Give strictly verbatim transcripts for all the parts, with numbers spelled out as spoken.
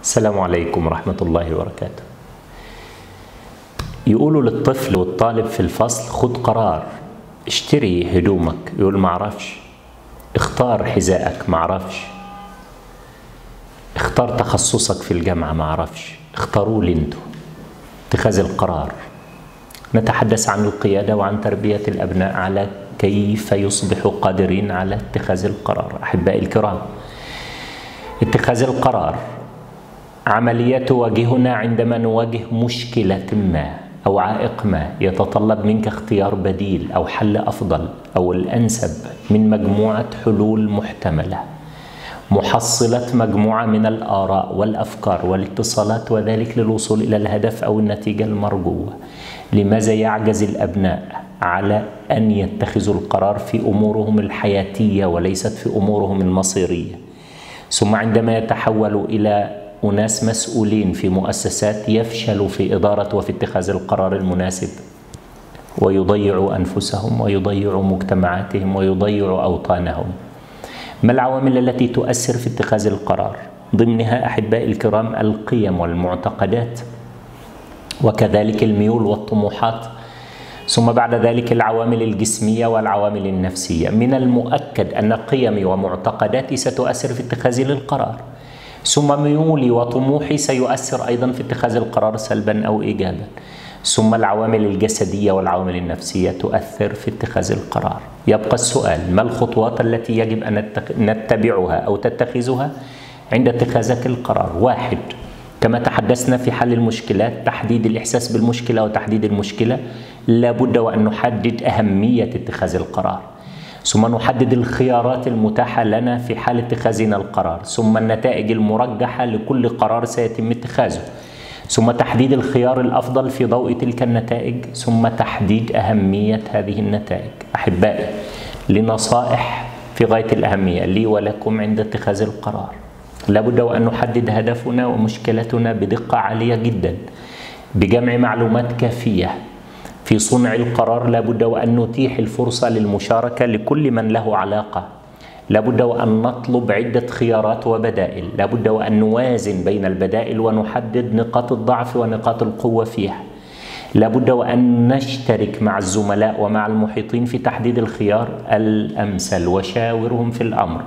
السلام عليكم ورحمة الله وبركاته. يقولوا للطفل والطالب في الفصل: خد قرار، اشتري هدومك. يقول ما اعرفش. اختار حذائك، ما اعرفش. اختار تخصصك في الجامعة، ما اعرفش. اختاروا لي انتوا. اتخاذ القرار. نتحدث عن القيادة وعن تربية الأبناء على كيف يصبحوا قادرين على اتخاذ القرار. أحبائي الكرام، اتخاذ القرار عملية تواجهنا عندما نواجه مشكلة ما أو عائق ما يتطلب منك اختيار بديل أو حل أفضل أو الأنسب من مجموعة حلول محتملة، محصلة مجموعة من الآراء والأفكار والاتصالات، وذلك للوصول إلى الهدف أو النتيجة المرجوة. لماذا يعجز الأبناء على أن يتخذوا القرار في أمورهم الحياتية وليست في أمورهم المصيرية؟ ثم عندما يتحولوا إلى أناس مسؤولين في مؤسسات يفشلوا في إدارة وفي اتخاذ القرار المناسب، ويضيعوا أنفسهم ويضيعوا مجتمعاتهم ويضيعوا أوطانهم. ما العوامل التي تؤثر في اتخاذ القرار؟ ضمنها أحبائي الكرام القيم والمعتقدات، وكذلك الميول والطموحات، ثم بعد ذلك العوامل الجسمية والعوامل النفسية. من المؤكد أن قيمي ومعتقداتي ستؤثر في اتخاذي للقرار، ثم ميولي وطموحي سيؤثر أيضا في اتخاذ القرار سلبا أو إيجابا، ثم العوامل الجسدية والعوامل النفسية تؤثر في اتخاذ القرار. يبقى السؤال: ما الخطوات التي يجب أن نتبعها أو تتخذها عند اتخاذك القرار؟ واحد، كما تحدثنا في حل المشكلات، تحديد الإحساس بالمشكلة وتحديد المشكلة. لابد وأن نحدد أهمية اتخاذ القرار، ثم نحدد الخيارات المتاحة لنا في حال اتخاذنا القرار، ثم النتائج المرجحة لكل قرار سيتم اتخاذه، ثم تحديد الخيار الأفضل في ضوء تلك النتائج، ثم تحديد أهمية هذه النتائج. أحبائي، لنصائح في غاية الأهمية لي ولكم عند اتخاذ القرار. لابد وأن نحدد هدفنا ومشكلتنا بدقة عالية جدا، بجمع معلومات كافية. في صنع القرار لابد وأن نتيح الفرصة للمشاركة لكل من له علاقة. لابد وأن نطلب عدة خيارات وبدائل. لابد وأن نوازن بين البدائل ونحدد نقاط الضعف ونقاط القوة فيها. لابد وأن نشترك مع الزملاء ومع المحيطين في تحديد الخيار الأمثل وشاورهم في الأمر.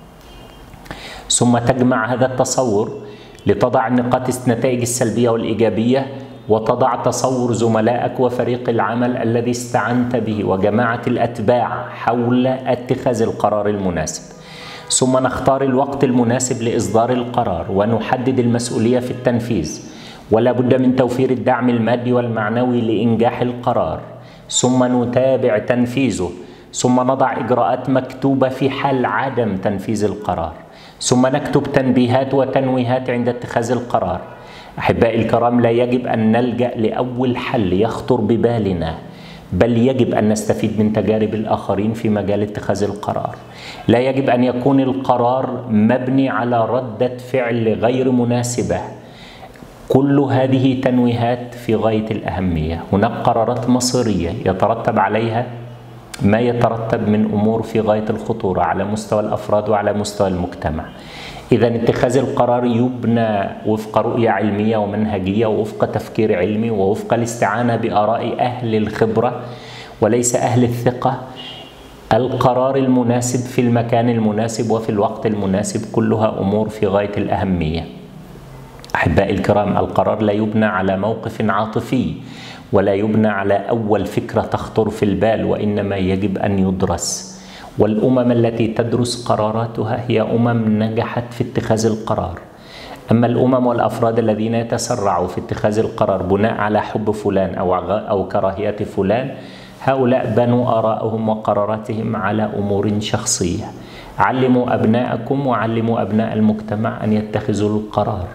ثم تجمع هذا التصور لتضع النقاط النتائج السلبية والإيجابية، وتضع تصور زملائك وفريق العمل الذي استعنت به وجماعة الأتباع حول اتخاذ القرار المناسب. ثم نختار الوقت المناسب لإصدار القرار ونحدد المسؤولية في التنفيذ، ولا بد من توفير الدعم المادي والمعنوي لإنجاح القرار، ثم نتابع تنفيذه، ثم نضع إجراءات مكتوبة في حال عدم تنفيذ القرار، ثم نكتب تنبيهات وتنويهات عند اتخاذ القرار. أحبائي الكرام، لا يجب أن نلجأ لأول حل يخطر ببالنا، بل يجب أن نستفيد من تجارب الآخرين في مجال اتخاذ القرار. لا يجب أن يكون القرار مبني على ردة فعل غير مناسبة. كل هذه تنويهات في غاية الأهمية. هناك قرارات مصيرية يترتب عليها ما يترتب من أمور في غاية الخطورة على مستوى الأفراد وعلى مستوى المجتمع. إذا اتخاذ القرار يبنى وفق رؤية علمية ومنهجية ووفق تفكير علمي ووفق الاستعانة بآراء أهل الخبرة وليس أهل الثقة. القرار المناسب في المكان المناسب وفي الوقت المناسب، كلها أمور في غاية الأهمية. أحبائي الكرام، القرار لا يبنى على موقف عاطفي ولا يبنى على أول فكرة تخطر في البال، وإنما يجب أن يدرس. والأمم التي تدرس قراراتها هي أمم نجحت في اتخاذ القرار. أما الأمم والأفراد الذين يتسرعوا في اتخاذ القرار بناء على حب فلان أو أو كراهية فلان، هؤلاء بنوا آراءهم وقراراتهم على أمور شخصية. علموا أبناءكم وعلموا أبناء المجتمع أن يتخذوا القرار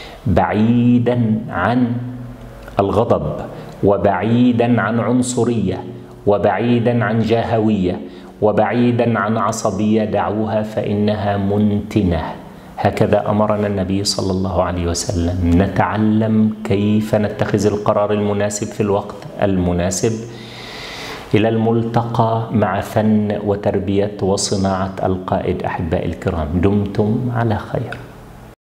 بعيدا عن الغضب، وبعيدا عن عنصرية، وبعيدا عن جاهوية، وبعيدا عن عصبية. دعوها فإنها منتنة. هكذا أمرنا النبي صلى الله عليه وسلم. نتعلم كيف نتخذ القرار المناسب في الوقت المناسب. إلى الملتقى مع فن وتربية وصناعة القائد. أحبائي الكرام، دمتم على خير.